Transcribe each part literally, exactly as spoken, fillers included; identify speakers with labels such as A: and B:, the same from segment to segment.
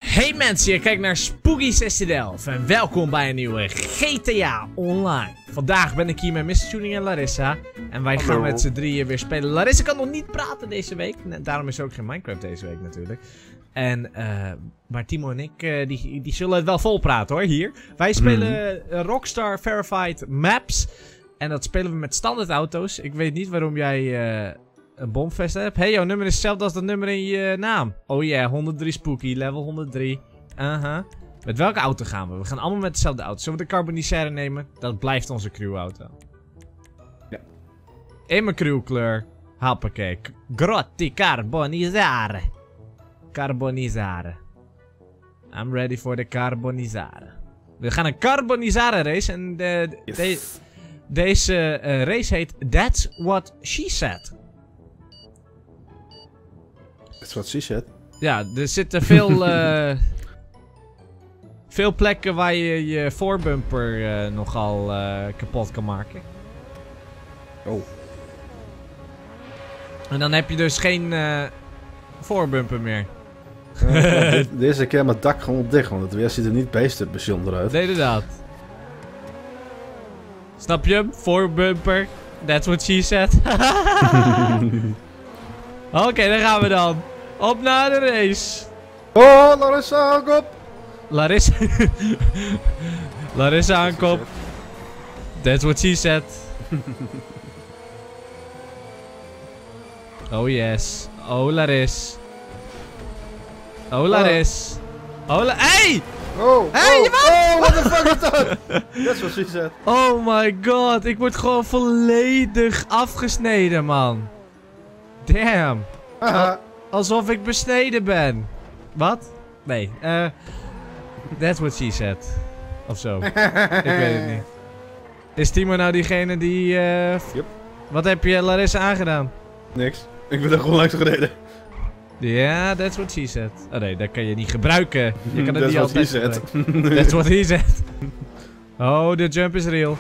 A: Hey mensen, je kijkt naar Spooky zestien elf en welkom bij een nieuwe G T A Online. Vandaag ben ik hier met mister Tuning en Larissa en wij
B: Hallo.
A: gaan met z'n drieën weer spelen. Larissa kan nog niet praten deze week, daarom is er ook geen Minecraft deze week natuurlijk. En, uh, maar Timo en ik, uh, die, die zullen het wel vol praten hoor, hier. Wij spelen uh, Rockstar Verified Maps en dat spelen we met standaard auto's. Ik weet niet waarom jij... Uh, een bomvest hebt. Hé, hey, jouw nummer is hetzelfde als dat nummer in je naam. Oh ja, yeah, honderddrie Spooky, level honderddrie. Aha. Uh-huh. Met welke auto gaan we? We gaan allemaal met dezelfde auto. Zullen we de Carbonisaire nemen? Dat blijft onze crewauto.
B: Ja.
A: In mijn crewkleur. Hoppakee. Grotti Carbonisaire. Carbonisaire. I'm ready for the Carbonisaire. We gaan een Carbonisaire race. En de,
B: Yes.
A: de, deze uh, race heet That's What She Said.
B: Dat is wat she said.
A: Ja, er zitten veel, uh, veel plekken waar je je voorbumper uh, nogal uh, kapot kan maken.
B: Oh.
A: En dan heb je dus geen uh, voorbumper meer.
B: Uh, dit, deze keer mijn dak gewoon dicht, want het weer ziet er niet beest bijzonder uit.
A: Nee, inderdaad. Snap je hem? Voorbumper. That's what she said. Oké, okay, daar gaan we dan. Op naar de race.
B: Oh, Larissa, hang op!
A: Larissa. Larissa aan kop. That's what she said. Oh yes. Oh Laris. Oh Laris. Oh la Hey!
B: Oh,
A: Hey,
B: oh,
A: je
B: oh, what the fuck is dat? That's what she said.
A: Oh my god, ik word gewoon volledig afgesneden, man. Damn.
B: Haha.
A: Alsof ik besneden ben. Wat? Nee. Eh. Uh, that's what she said. Of zo. Ik weet het niet. Is Timo nou diegene die... Uh,
B: Yep.
A: Wat heb je Larissa aangedaan?
B: Niks. Ik ben er gewoon langs gereden.
A: Ja, that's what she said. Oh nee, dat kan je niet gebruiken. Je kan het
B: That's
A: niet
B: what
A: altijd
B: he said.
A: gebruiken. That's what he said. Oh, de jump is real.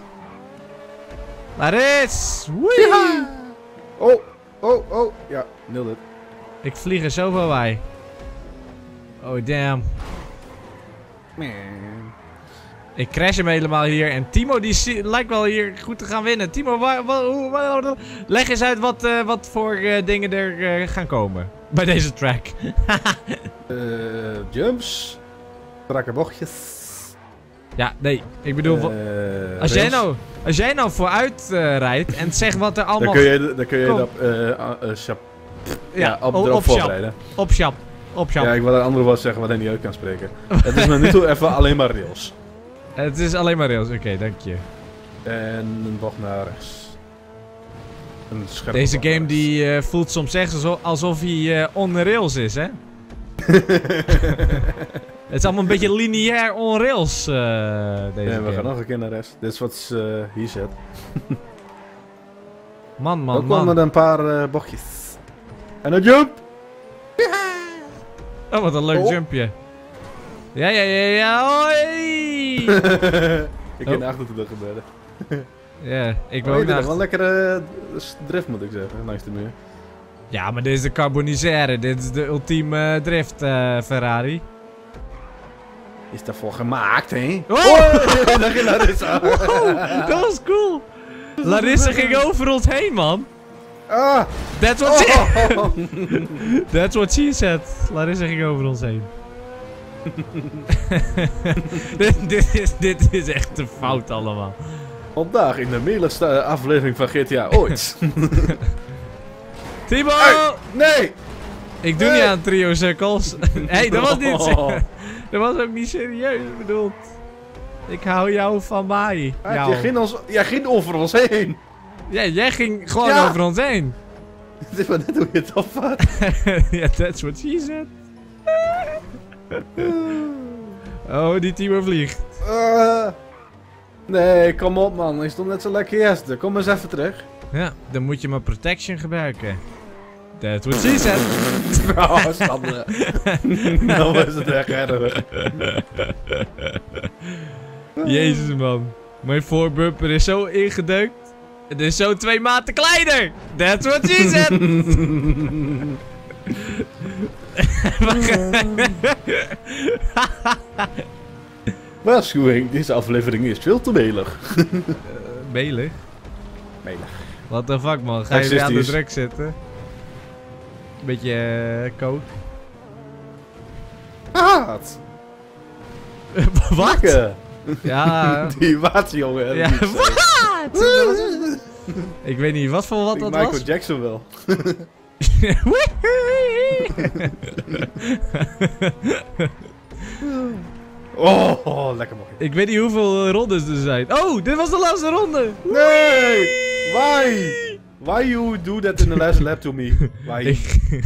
A: Laris! Wee!
B: Oh, oh, oh. Ja, nailed it.
A: Ik vlieg er zoveel bij. Oh damn.
B: Man.
A: Ik crash hem helemaal hier. En Timo die lijkt wel hier goed te gaan winnen. Timo, wa wa wa wa leg eens uit wat, uh, wat voor uh, dingen er uh, gaan komen. Bij deze track.
B: uh, jumps. Strakke bochtjes.
A: Ja, nee. Ik bedoel...
B: Uh,
A: als, jij nou, als jij nou vooruit uh, rijdt en zegt wat er allemaal...
B: Dan kun je, dan kun je
A: Kom.
B: dat uh, uh, uh, shop, ja,
A: ja,
B: op,
A: op,
B: erop
A: op shop.
B: voorbereiden.
A: Op shop. Op shop.
B: Ja, ik wil een andere woord zeggen wat hij niet uit kan spreken. Het is nog nu toe even alleen maar rails.
A: Het is alleen maar rails. Oké, okay, dank je.
B: En een bocht naar rechts. Een scherpe
A: Deze
B: bocht
A: game
B: naar
A: die uh, voelt soms echt alsof, alsof hij uh, on rails is, hè? Het is allemaal een beetje lineair on rails, uh, deze
B: En we
A: game.
B: gaan nog een keer naar rechts. Dit is wat uh, hier zit.
A: Man, man,
B: Dan
A: man.
B: komen er een paar uh, bochtjes. En een jump!
A: Oh, wat een leuk
B: Oh.
A: jumpje. Ja, ja, ja, ja, hoi!
B: Ik
A: Oh.
B: ken de achtertoe gebeuren.
A: Ja, ik
B: Oh,
A: wil ook
B: je doet
A: naar...
B: wel een lekkere uh, drift moet ik zeggen, langs de muur.
A: Ja, maar dit is de Carbonisaire. Dit is de ultieme drift uh, Ferrari.
B: Is daarvoor gemaakt, hè?
A: Oh!
B: Oh, daar ging Larissa.
A: Wow, dat was cool. Larissa ging over ons heen, man.
B: Ah!
A: That's what she...
B: Oh.
A: That's what she said. Larissa ging over ons heen. dit, dit, is, dit is echt te fout allemaal.
B: Vandaag in de meligste aflevering van G T A ooit.
A: Timo!
B: Hey, nee!
A: Ik doe
B: Nee.
A: niet aan trio cirkels. Hé, hey, dat was niet...
B: Oh.
A: Dat was ook niet serieus bedoeld. Ik hou jou van mij.
B: Ah,
A: Jou.
B: jij, ging ons, jij ging over ons heen.
A: Ja, jij ging gewoon
B: Ja.
A: over ons heen.
B: Dit is maar net hoe je het opvat.
A: Ja, that's what she said. Oh, die Timo vliegt.
B: Uh, nee, kom op man. Ik stond net zo lekker eerste. Kom eens even terug.
A: Ja, dan moet je maar protection gebruiken. That's what she said.
B: Oh, standen. Dan was het echt erg.
A: Jezus man. Mijn voorbumper is zo ingedeukt. Het is zo twee maten kleiner. That's what she said.
B: Waarschuwing, deze aflevering is veel te melig.
A: uh, melig?
B: Melig.
A: What the fuck man, ga je weer aan de druk zitten? Beetje uh, coke.
B: Haat!
A: Wat?
B: Lekker.
A: Ja.
B: Die waard, jongen.
A: Ja, wat? Ik weet niet wat voor wat
B: Ik
A: dat
B: Michael
A: was.
B: Jackson wel. oh, oh, lekker mooi.
A: Ik weet niet hoeveel rondes er zijn. Oh, dit was de laatste ronde.
B: Nee! Why? Why you do that in the last lap to me? Why?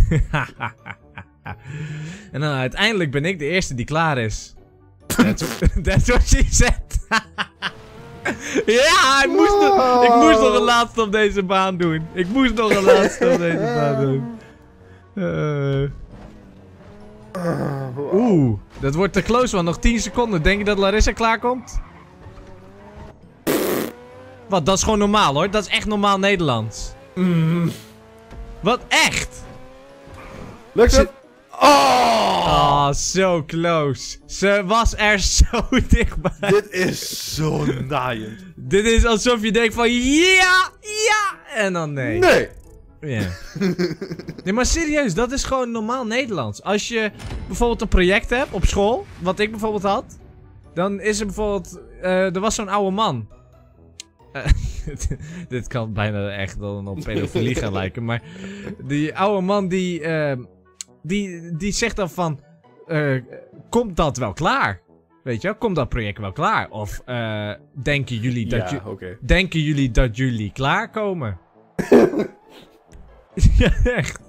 A: En dan uiteindelijk ben ik de eerste die klaar is. That's, that's what she said. Ja, ik moest, nog, ik moest nog een laatste op deze baan doen. Ik moest nog een laatste op deze baan doen. Uh. Oeh, dat wordt te close man. Nog tien seconden. Denk je dat Larissa klaarkomt? Wat, dat is gewoon normaal hoor. Dat is echt normaal Nederlands.
B: Mm.
A: Wat, echt?
B: Lukt het?
A: Oh, oh, zo close. Ze was er zo dichtbij.
B: Dit is zo naaiend.
A: Dit is alsof je denkt van ja, ja, en dan nee.
B: Nee.
A: Ja. Nee, maar serieus, dat is gewoon normaal Nederlands. Als je bijvoorbeeld een project hebt op school, wat ik bijvoorbeeld had, dan is er bijvoorbeeld, uh, er was zo'n oude man. Uh, dit kan bijna echt dan op pedofilie gaan lijken, maar die oude man die, uh, die, die zegt dan van, uh, komt dat wel klaar? Weet je wel, komt dat project wel klaar? Of uh, denken jullie dat
B: Ja,
A: je,
B: okay.
A: denken jullie dat jullie klaarkomen? Ja, echt.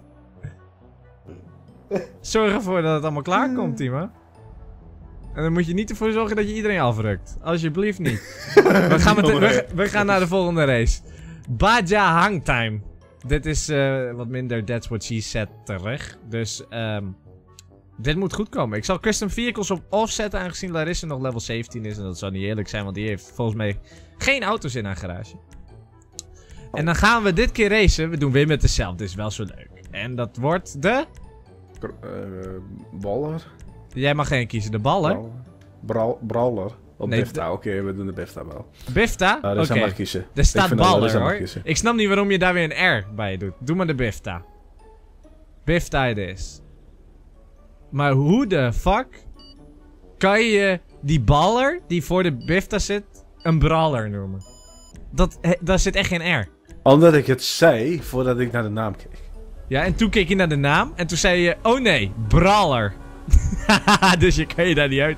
A: Zorg ervoor dat het allemaal klaar komt, Timo. En dan moet je niet ervoor zorgen dat je iedereen afrukt. Alsjeblieft niet. We gaan, met de, we, we gaan naar de volgende race. Baja Hangtime. Dit is uh, wat minder That's What She Said terug. Dus um, dit moet goed komen. Ik zal custom vehicles op off zetten, aangezien Larissa nog level zeventien is. En dat zou niet eerlijk zijn, want die heeft volgens mij geen auto's in haar garage. En dan gaan we dit keer racen. We doen weer met dezelfde. Dit is wel zo leuk. En dat wordt de...
B: Uh, baller?
A: Jij mag geen kiezen. De baller?
B: Brawl, brawler. Op
A: Nee,
B: Bifta. Oké, okay, we doen de Bifta wel.
A: Bifta?
B: Uh,
A: Oké.
B: Okay. mag kiezen.
A: Er staat baller hoor.
B: Kiezen.
A: Ik snap niet waarom je daar weer een R bij doet. Doe maar de Bifta. Bifta het is. Maar hoe de fuck kan je die baller die voor de Bifta zit een brawler noemen? Dat, he, daar zit echt geen R.
B: Omdat ik het zei voordat ik naar de naam keek.
A: Ja, en toen keek je naar de naam en toen zei je, oh nee, brawler. Dus je kan je daar niet uit.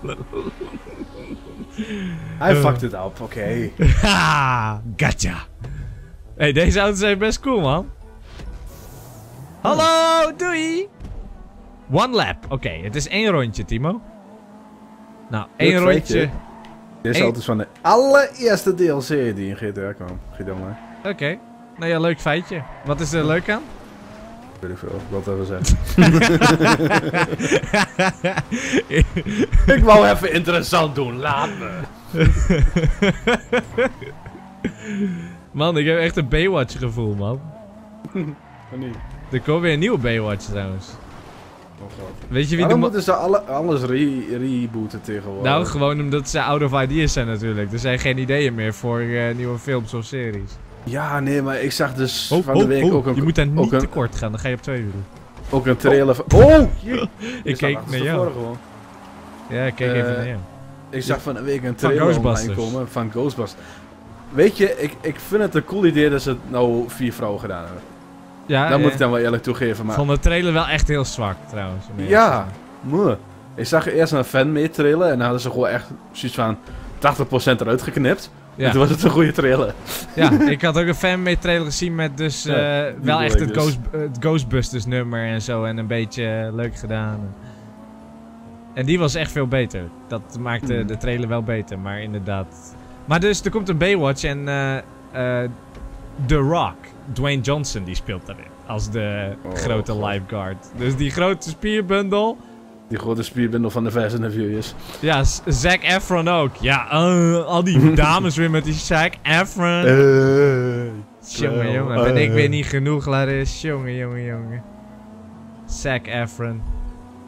B: Hij uh. fucked it up, oké. Okay.
A: Ha, gotcha. Hey, deze auto's zijn best cool, man. Hallo, doei. One lap. Oké, okay, het is één rondje, Timo. Nou, één rondje.
B: Feitje. Dit is altijd van de allereerste D L C die in G T A kwam. Oké.
A: Okay. Nou ja, leuk feitje. Wat is er leuk aan?
B: Weet ik veel, wat dat we zeggen. Ik wou even interessant doen, laat me.
A: Man, ik heb echt een Baywatch gevoel, man.
B: Oh, niet.
A: Er komt weer een nieuwe Baywatch trouwens.
B: Oh god.
A: Weet je wie
B: Waarom
A: de
B: moeten ze alle, alles re rebooten tegenwoordig?
A: Nou, gewoon omdat ze out of ideas zijn natuurlijk. Er zijn geen ideeën meer voor uh, nieuwe films of series.
B: Ja, nee, maar ik zag dus
A: oh,
B: van de
A: oh,
B: week
A: oh,
B: ook een...
A: Je moet daar niet
B: een,
A: te kort gaan, dan ga je op twee uur doen.
B: Ook een trailer van... Oh! Je,
A: ik keek naar jou.
B: Gewoon.
A: Ja, ik keek uh, even naar jou.
B: Ik zag van de week een trailer online komen van Ghostbusters. Weet je, ik, ik vind het een cool idee dat ze nou vier vrouwen gedaan hebben.
A: Ja,
B: dat
A: ja.
B: moet ik dan wel eerlijk toegeven, maar...
A: Vond de trailer wel echt heel zwak, trouwens.
B: Ja, moe. Ik zag eerst een fan-made trailer en dan hadden ze gewoon echt zoiets van tachtig procent eruit geknipt. Ja. En toen was het een goede trailer.
A: Ja, ik had ook een fan-made trailer gezien met dus uh, ja, wel echt het, dus. Ghost, het Ghostbusters nummer en zo en een beetje uh, leuk gedaan. En die was echt veel beter. Dat maakte mm. de trailer wel beter, maar inderdaad. Maar dus, er komt een Baywatch en uh, uh, The Rock, Dwayne Johnson, die speelt daarin. Als de oh, grote God. lifeguard. Dus die grote spierbundel.
B: Die grote spierbundel van de Fast and the Furious.
A: Ja, Zac Efron ook. Ja, uh, al die dames weer met die Zac Efron. Uh, jongen,
B: well,
A: jongen. Ben uh, ik weer niet genoeg, Laris. Jongen, jongen, jongen. Zac Efron.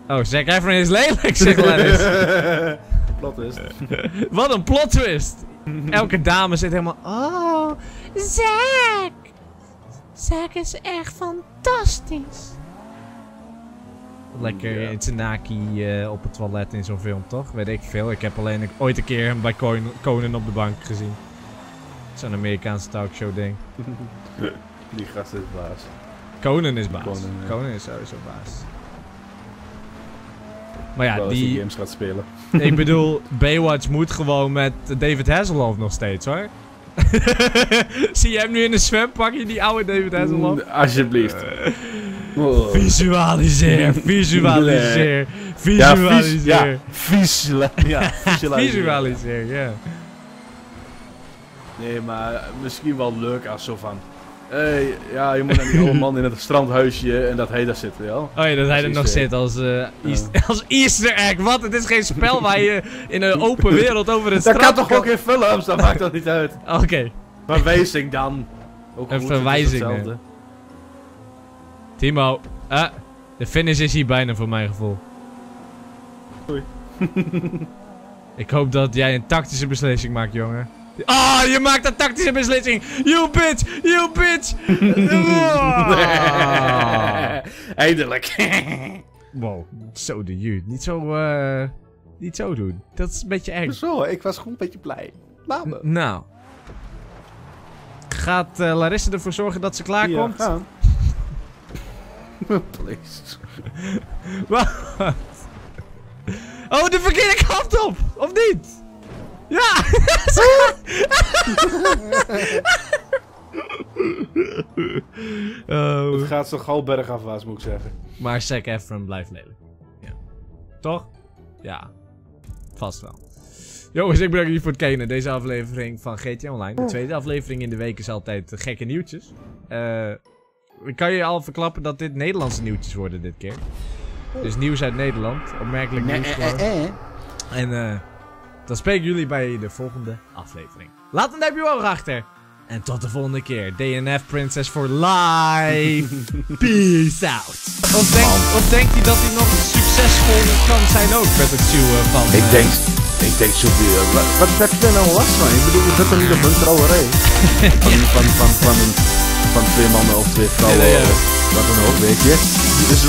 A: Oh, Zac Efron is lelijk, zegt Laris.
B: Plot twist.
A: Wat een plot twist. Elke dame zit helemaal... Oh, Zac. Zac is echt fantastisch. Lekker
B: Ja.
A: in Tsunaki uh, op het toilet in zo'n film, toch? Weet ik veel. Ik heb alleen ooit een keer hem bij Conan, Conan op de bank gezien. Zo'n Amerikaanse talkshow ding.
B: Die gast is baas.
A: Conan is baas.
B: Conan, ja.
A: Conan is sowieso baas. Maar ja,
B: Wel als
A: die...
B: die games gaat spelen.
A: Ik bedoel, Baywatch moet gewoon met David Hasselhoff nog steeds, hoor. Zie je hem nu in een zwempakje, die oude David Hasselhoff?
B: Mm, alsjeblieft. Oh.
A: Visualiseer, visualiseer, visualiseer.
B: Ja, visualiseer. Ja, visualiseer.
A: Visualiseer, ja.
B: Nee, maar misschien wel leuk als zo van... Hey, ja, je moet naar die oude man in het strandhuisje en dat hij daar zit, ja.
A: Oh ja, dat hij er nog
B: Precies,
A: zit als, uh, East, als Easter egg. Wat? Het is geen spel waar je in een open wereld over het
B: Dat
A: strand
B: kan toch ook in films, dat maakt dat niet uit.
A: Oké. Okay.
B: Verwijzing dan. Ook
A: Een
B: goed,
A: verwijzing,
B: het is hetzelfde.
A: Timo, ah, de finish is hier bijna voor mijn gevoel.
B: Oei.
A: Ik hoop dat jij een tactische beslissing maakt, jongen. Ah, oh, je maakt een tactische beslissing! You bitch! You bitch! Oh.
B: Eindelijk.
A: Wow, zo de je. Niet zo, eh... niet zo doen. Dat is een beetje eng.
B: Zo, ik was gewoon een beetje blij. Laat me.
A: N nou. Gaat uh, Larissa ervoor zorgen dat ze klaarkomt?
B: Ja, gaan. Please.
A: Wat? Oh, de verkeerde kant op! Of niet? Ja! Oh.
B: Het gaat zo gauw bergafwaarts, moet ik zeggen.
A: Maar Zac Efron blijft lelijk. Ja. Toch? Ja. Vast wel. Jongens, ik bedank jullie voor het kijken. Deze aflevering van G T A Online. De tweede aflevering in de week is altijd gekke nieuwtjes. Uh, ik kan je al verklappen dat dit Nederlandse nieuwtjes worden dit keer. Dus nieuws uit Nederland. Opmerkelijk nieuws gewoon. En uh, dan spreken jullie bij de volgende aflevering. Laat een duimpje omhoog achter. En tot de volgende keer. D N F Princess for life. Peace out. Of, denk, of denkt hij dat hij nog succesvol kan zijn ook met het duwen van...
B: Ik
A: uh,
B: denk... Ik denk zoveel... Wat, wat heb je er nou last van? Ik bedoel, je zit toch niet op een trouwerij? Van, van, van, van, van, van twee mannen of twee vrouwen
A: Ja, ja.
B: of wat dan ook, weet je. Dus